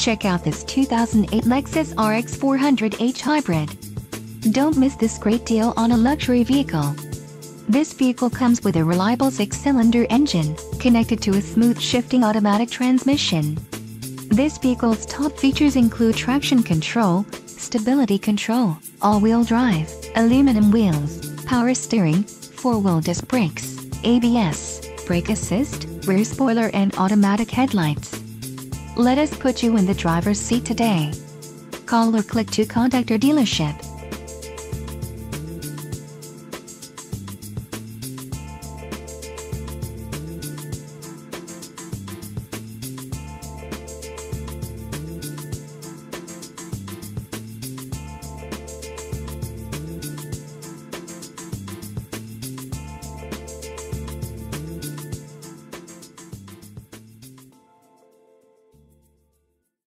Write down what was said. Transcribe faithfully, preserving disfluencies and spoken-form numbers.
Check out this two thousand eight Lexus R X four hundred H Hybrid. Don't miss this great deal on a luxury vehicle. This vehicle comes with a reliable six-cylinder engine, connected to a smooth shifting automatic transmission. This vehicle's top features include traction control, stability control, all-wheel drive, aluminum wheels, power steering, four-wheel disc brakes, A B S, brake assist, rear spoiler and automatic headlights. Let us put you in the driver's seat today. Call or click to contact our dealership.